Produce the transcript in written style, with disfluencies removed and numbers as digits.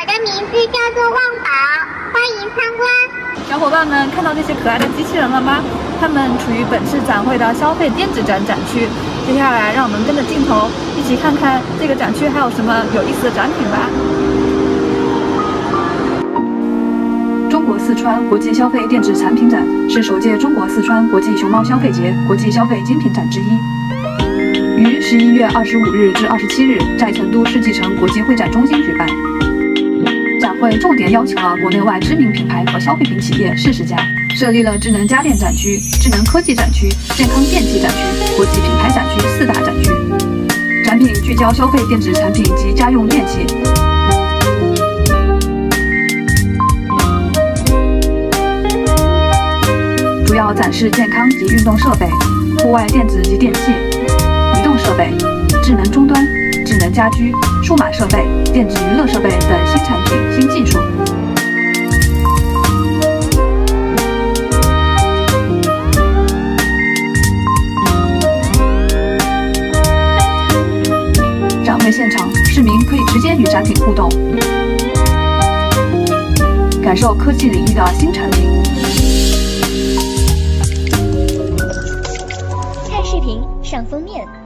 的名字叫做旺宝，欢迎参观。 小伙伴们看到这些可爱的机器人了吗？它们处于本次展会的消费电子展展区。接下来，让我们跟着镜头一起看看这个展区还有什么有意思的展品吧。中国四川国际消费电子产品展是首届中国四川国际熊猫消费节国际消费精品展之一，于11月25日至27日在成都世纪城国际会展中心举办。展会重点邀请了国内外知名品牌和消费品企业40家，设立了智能家电展区、智能科技展区、健康电器展区、国际品牌展区4大展区。展品聚焦消费电子产品及家用电器。主要展示健康及运动设备、户外电子及电器、移动设备、智能终端、智能家居、数码设备、电子娱乐设备等新产品、新技术。展会现场，市民可以直接与展品互动，感受科技领域的新产品。 看视频，上封面。